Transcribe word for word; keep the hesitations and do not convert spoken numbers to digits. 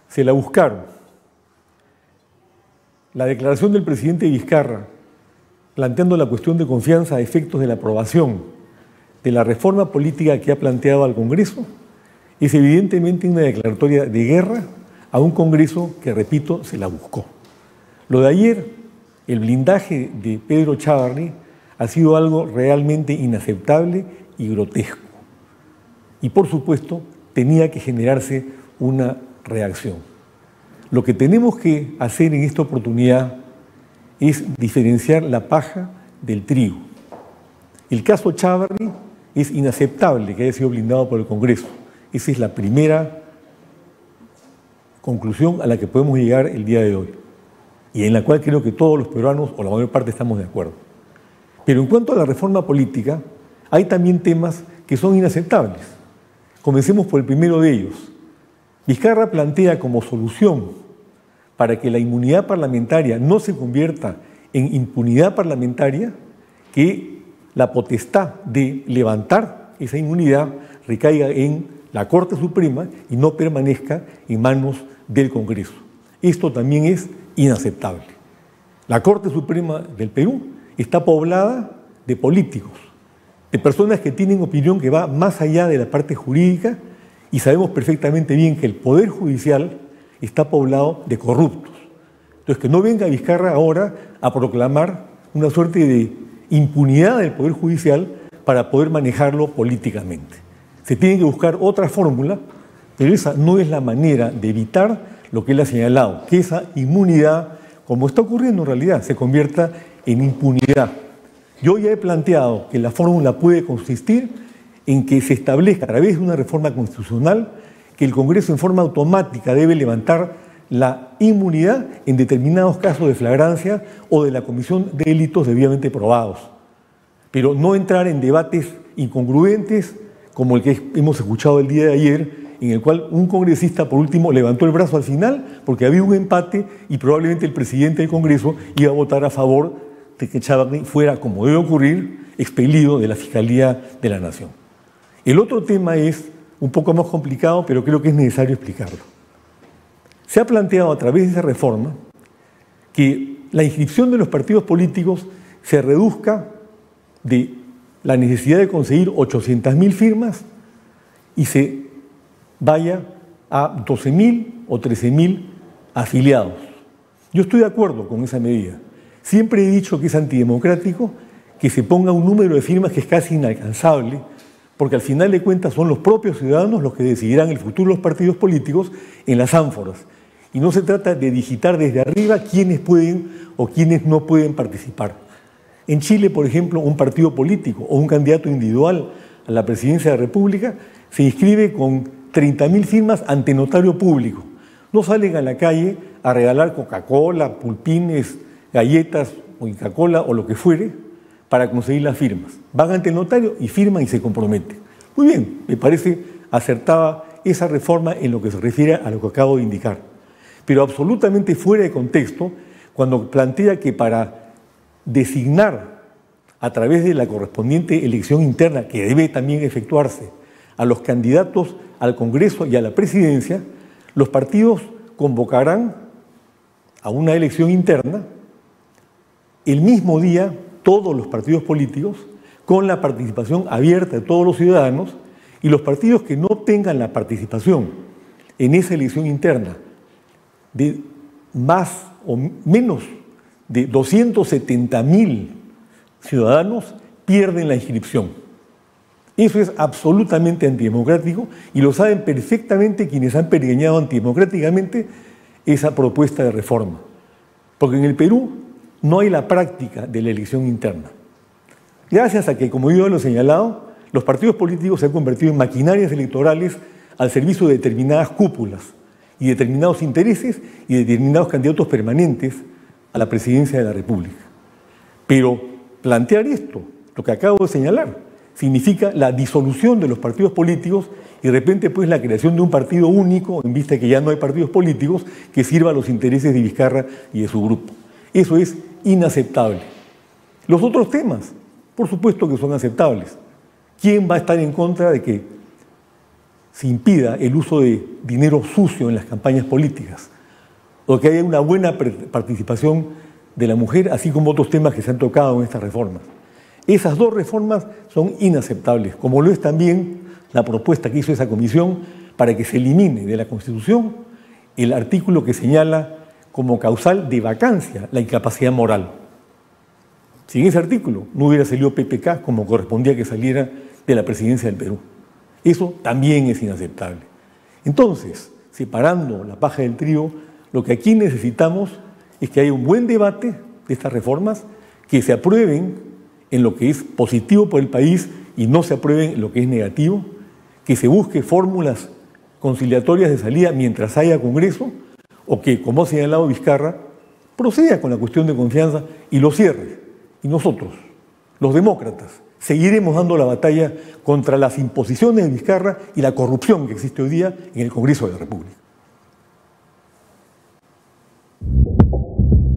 se la buscaron. La declaración del presidente Vizcarra, planteando la cuestión de confianza a efectos de la aprobación de la reforma política que ha planteado al Congreso, es evidentemente una declaratoria de guerra a un Congreso que, repito, se la buscó. Lo de ayer, el blindaje de Pedro Chávarri, ha sido algo realmente inaceptable y grotesco. Y, por supuesto, tenía que generarse una reacción. Lo que tenemos que hacer en esta oportunidad es diferenciar la paja del trigo. El caso Chávarri es inaceptable que haya sido blindado por el Congreso. Esa es la primera conclusión a la que podemos llegar el día de hoy y en la cual creo que todos los peruanos, o la mayor parte, estamos de acuerdo. Pero en cuanto a la reforma política, hay también temas que son inaceptables. Comencemos por el primero de ellos. Vizcarra plantea como solución para que la inmunidad parlamentaria no se convierta en impunidad parlamentaria que la potestad de levantar esa inmunidad recaiga en la Corte Suprema y no permanezca en manos del Congreso. Esto también es inaceptable. La Corte Suprema del Perú está poblada de políticos, de personas que tienen opinión que va más allá de la parte jurídica, y sabemos perfectamente bien que el Poder Judicial está poblado de corruptos. Entonces, que no venga Vizcarra ahora a proclamar una suerte de impunidad del Poder Judicial para poder manejarlo políticamente. Se tiene que buscar otra fórmula, pero esa no es la manera de evitar lo que él ha señalado, que esa inmunidad, como está ocurriendo en realidad, se convierta en impunidad. Yo ya he planteado que la fórmula puede consistir en que se establezca a través de una reforma constitucional que el Congreso en forma automática debe levantar la inmunidad en determinados casos de flagrancia o de la comisión de delitos debidamente probados. Pero no entrar en debates incongruentes como el que hemos escuchado el día de ayer, en el cual un congresista, por último, levantó el brazo al final porque había un empate y probablemente el presidente del Congreso iba a votar a favor de que Chávarri fuera, como debe ocurrir, expelido de la Fiscalía de la Nación. El otro tema es un poco más complicado, pero creo que es necesario explicarlo. Se ha planteado a través de esa reforma que la inscripción de los partidos políticos se reduzca de la necesidad de conseguir ochocientas mil firmas y se vaya a doce mil o trece mil afiliados. Yo estoy de acuerdo con esa medida. Siempre he dicho que es antidemocrático que se ponga un número de firmas que es casi inalcanzable, porque al final de cuentas son los propios ciudadanos los que decidirán el futuro de los partidos políticos en las ánforas. Y no se trata de digitar desde arriba quiénes pueden o quiénes no pueden participar. En Chile, por ejemplo, un partido político o un candidato individual a la presidencia de la República se inscribe con treinta mil firmas ante notario público. No salen a la calle a regalar Coca-Cola, pulpines, galletas, Coca-Cola o lo que fuere para conseguir las firmas. Van ante el notario y firman y se comprometen. Muy bien, me parece acertada esa reforma en lo que se refiere a lo que acabo de indicar. Pero absolutamente fuera de contexto cuando plantea que para designar a través de la correspondiente elección interna, que debe también efectuarse, a los candidatos al Congreso y a la presidencia, los partidos convocarán a una elección interna el mismo día, todos los partidos políticos, con la participación abierta de todos los ciudadanos, y los partidos que no tengan la participación en esa elección interna de más o menos de doscientos setenta mil ciudadanos pierden la inscripción. Eso es absolutamente antidemocrático y lo saben perfectamente quienes han pergeñado antidemocráticamente esa propuesta de reforma. Porque en el Perú no hay la práctica de la elección interna. Gracias a que, como yo lo he señalado, los partidos políticos se han convertido en maquinarias electorales al servicio de determinadas cúpulas y determinados intereses y determinados candidatos permanentes a la presidencia de la República. Pero plantear esto, lo que acabo de señalar, significa la disolución de los partidos políticos y de repente pues la creación de un partido único, en vista de que ya no hay partidos políticos, que sirva a los intereses de Vizcarra y de su grupo. Eso es inaceptable. Los otros temas, por supuesto que son aceptables. ¿Quién va a estar en contra de que se impida el uso de dinero sucio en las campañas políticas, o que haya una buena participación de la mujer, así como otros temas que se han tocado en estas reformas. Esas dos reformas son inaceptables, como lo es también la propuesta que hizo esa comisión para que se elimine de la Constitución el artículo que señala como causal de vacancia la incapacidad moral. Sin ese artículo no hubiera salido P P K como correspondía que saliera de la presidencia del Perú. Eso también es inaceptable. Entonces, separando la paja del trigo, lo que aquí necesitamos es que haya un buen debate de estas reformas, que se aprueben en lo que es positivo por el país y no se aprueben en lo que es negativo, que se busque fórmulas conciliatorias de salida mientras haya Congreso, o que, como ha señalado Vizcarra, proceda con la cuestión de confianza y lo cierre. Y nosotros, los demócratas, seguiremos dando la batalla contra las imposiciones de Vizcarra y la corrupción que existe hoy día en el Congreso de la República.